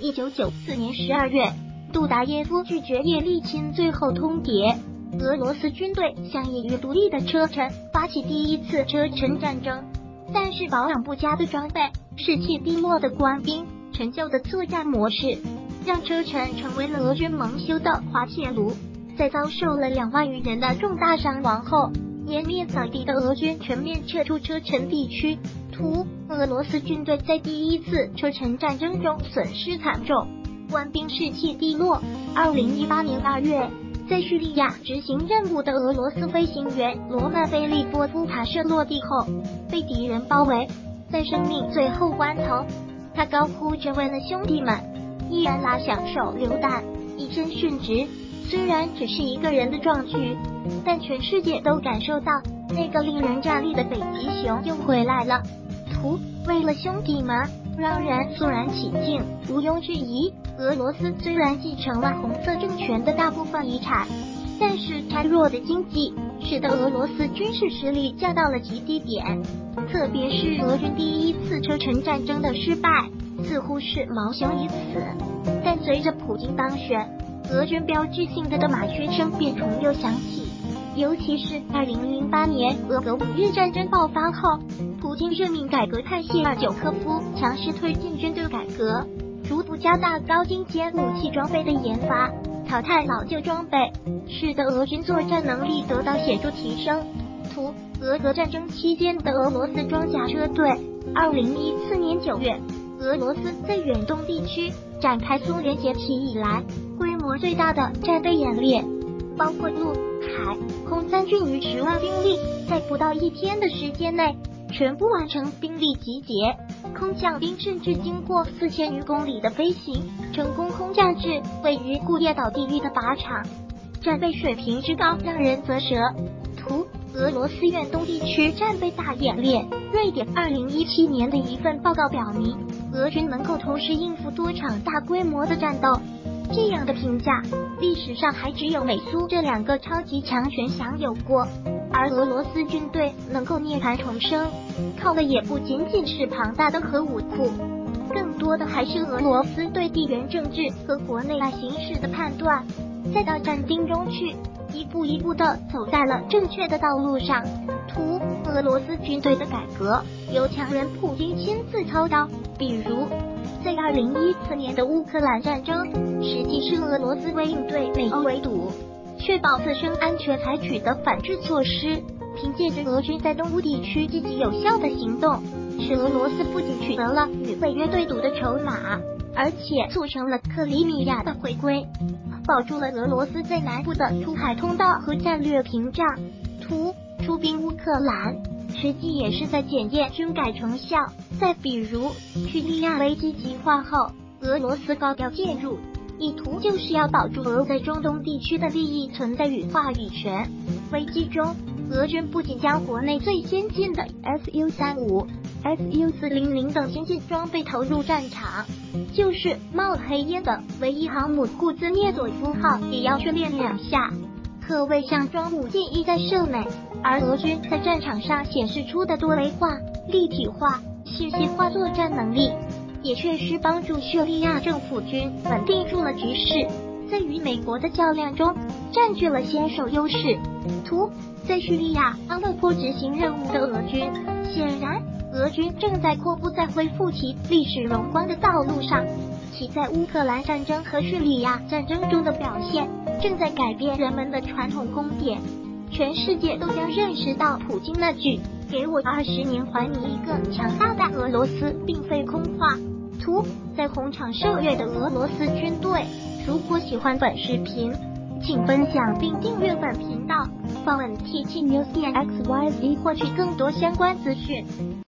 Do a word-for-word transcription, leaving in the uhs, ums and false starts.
一九九四年十二月，杜达耶夫拒绝叶利钦最后通牒，俄罗斯军队向已于独立的车臣发起第一次车臣战争。但是保养不佳的装备、士气低落的官兵、陈旧的作战模式，让车臣成为了俄军蒙羞的滑铁卢。在遭受了两万余人的重大伤亡后，湮灭扫地的俄军全面撤出车臣地区。图，俄罗斯军队在第一次车臣战争中损失惨重，官兵士气低落。二零一八年二月，在叙利亚执行任务的俄罗斯飞行员罗曼菲利波夫塔设落地后，被敌人包围。在生命最后关头，他高呼着为了兄弟们，依然拉响手榴弹，以身殉职。虽然只是一个人的壮举，但全世界都感受到那个令人站立的北极熊又回来了。图，为了兄弟们，让人肃然起敬。毋庸置疑，俄罗斯虽然继承了红色政权的大部分遗产，但是孱弱的经济使得俄罗斯军事实力降到了极低点。特别是俄军第一次车臣战争的失败，似乎是毛熊已死。但随着普京当选，俄军标志性的的马靴声便重又响起。尤其是二零零八年俄俄五日战争爆发后，普京任命改革派谢尔久科夫强势推进军队改革，逐步加大高精尖武器装备的研发，淘汰老旧装备，使得俄军作战能力得到显著提升。图，俄俄战争期间的俄罗斯装甲车队。二零一四年九月，俄罗斯在远东地区展开苏联解体以来规模最大的战备演练，包括陆、海、空三军逾十万兵力，在不到一天的时间内全部完成兵力集结。空降兵甚至经过四千余公里的飞行，成功空降至位于库页岛地域的靶场，战备水平之高让人啧舌。图，俄罗斯远东地区战备大演练。瑞典二零一七年的一份报告表明，俄军能够同时应付多场大规模的战斗。这样的评价，历史上还只有美苏这两个超级强权享有过。而俄罗斯军队能够涅槃重生，靠的也不仅仅是庞大的核武库，更多的还是俄罗斯对地缘政治和国内外形势的判断，再到战丁中去，一步一步地走在了正确的道路上。图，俄罗斯军队的改革由强人普京亲自操刀，比如在二零一四年的乌克兰战争，实际是俄罗斯为应对美欧围堵，确保自身安全采取的反制措施。凭借着俄军在东乌地区积极有效的行动，使俄罗斯不仅取得了与北约对赌的筹码，而且促成了克里米亚的回归，保住了俄罗斯在南部的出海通道和战略屏障。图，出兵乌克兰实际也是在检验军改成效。再比如叙利亚危机激化后，俄罗斯高调介入，意图就是要保住俄在中东地区的利益存在与话语权。危机中，俄军不仅将国内最先进的 S U 三十五、S U 四百等先进装备投入战场，就是冒黑烟的唯一航母库兹涅佐夫号也要训练两下，可谓项庄舞剑，意在射美。而俄军在战场上显示出的多维化、立体化、信息化作战能力，也确实帮助叙利亚政府军稳定住了局势，在与美国的较量中占据了先手优势。图，在叙利亚阿勒颇执行任务的俄军，显然俄军正在阔步在恢复其历史荣光的道路上，其在乌克兰战争和叙利亚战争中的表现正在改变人们的传统宫典。全世界都将认识到普京那句给我二十年还你一个强大的俄罗斯并非空话。图，在红场受阅的俄罗斯军队。如果喜欢本视频，请分享并订阅本频道，访问 T T News X Y Z 获取更多相关资讯。